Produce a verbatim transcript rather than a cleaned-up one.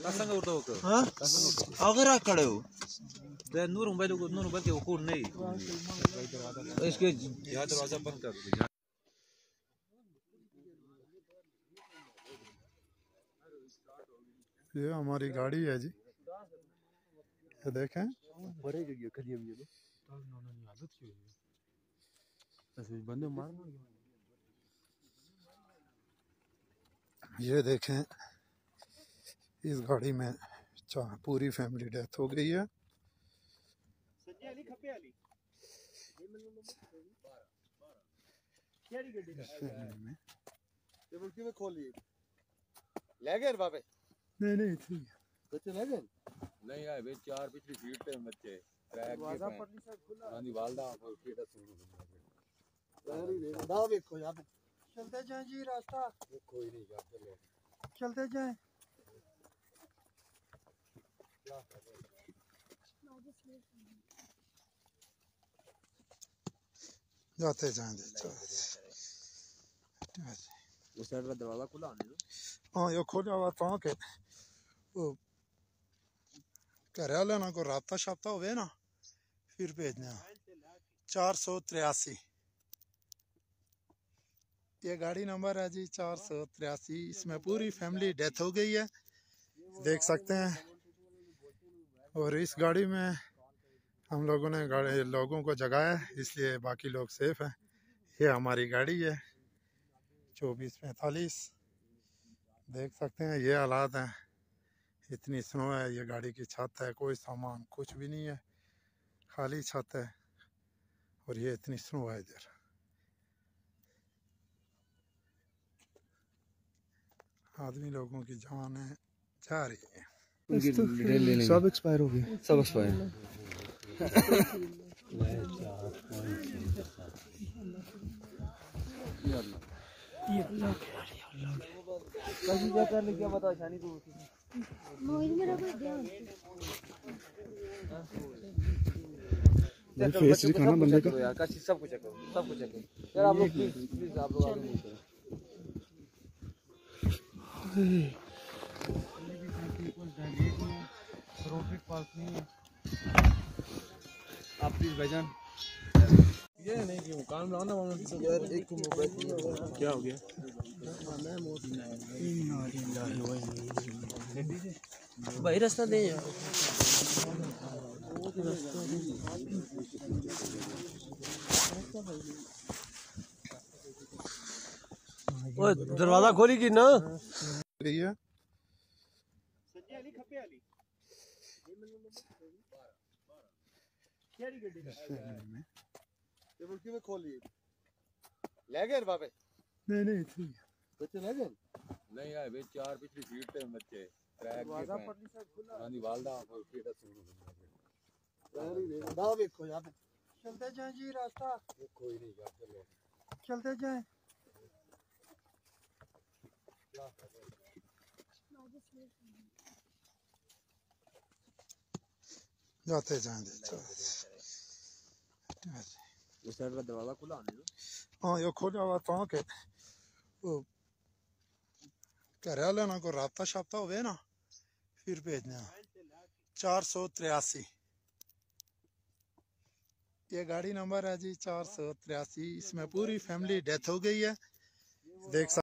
हाँ अगर आप खड़े हो नूर मोबाइल को नूर मोबाइल के हुकूम नहीं इसके यहाँ दरवाजा बंद कर दो। ये हमारी गाड़ी है जी, ये देखें ये देखें इस गाड़ी में पूरी फैमिली डेथ हो गई है। नहीं नहीं ठीक है बच्चे ले गए नहीं यार वे चार पिछली सीट पे बच्चे ट्रैक दरवाजा पर नहीं सर खुला हां दी वालदा और फिर दाव देखो यहां पे चलते जाएं जी रास्ता कोई नहीं यार चलो चलते जाएं जाते जाएं उस साइड का दरवाजा खुला है हाँ ये खोला हुआ था के वो घर वाले ना को राब्ता शाब्ता हुए ना फिर भेजने चार सौ तिरासी ये गाड़ी नंबर है जी चार सौ तिरासी। इसमें पूरी फैमिली डेथ हो गई है देख सकते हैं। और इस गाड़ी में हम लोगों ने गाड़ी लोगों को जगाया इसलिए बाकी लोग सेफ हैं। ये हमारी गाड़ी है चौबीस पैंतालीस देख सकते हैं ये हालात हैं। इतनी स्नो है ये गाड़ी की छत है कोई सामान कुछ भी नहीं है खाली छत है और ये इतनी स्नो है इधर। आदमी लोगों की जान है जा रही है सब एक्सपायर हो गए सब एक्सपायर ये अल्लाह के अल्लाह कैसी क्या करने क्या बता शानी तू मोहित मेरा कोई ध्यान फेस दिखाना बंदे का यार का सब कुछ चेक करो सब कुछ चेक करो यार आप लोग प्लीज आप लोग आगे नहीं करो रोटेट पार्क नहीं है आप प्लीज भाईजान ये नहीं कि काम लाना यार एक मोबाइल क्या हो गया भाई रास्ता दे यार ओए दरवाजा खोली की ना रही है नहीं नहीं ठीक है बच्चे ले गए नहीं यार वे चार पिछली सीट पे बच्चे ट्रैक दरवाजा पर नहीं सर खुला हां दी वालदा और फिर दाव देखो यहां पे चलते जाएं जी रास्ता कोई नहीं यार चलो चलते जाएं जाते जाएं उस साइड का दरवाजा खुला है हाँ ये खोला हुआ था के वो घर वाले ना को राब्ता शाब्ता हुए ना फिर भेजने चार सौ तिरासी ये गाड़ी नंबर है जी चार सौ तिरासी। इसमें पूरी फैमिली डेथ हो गई है देख सकते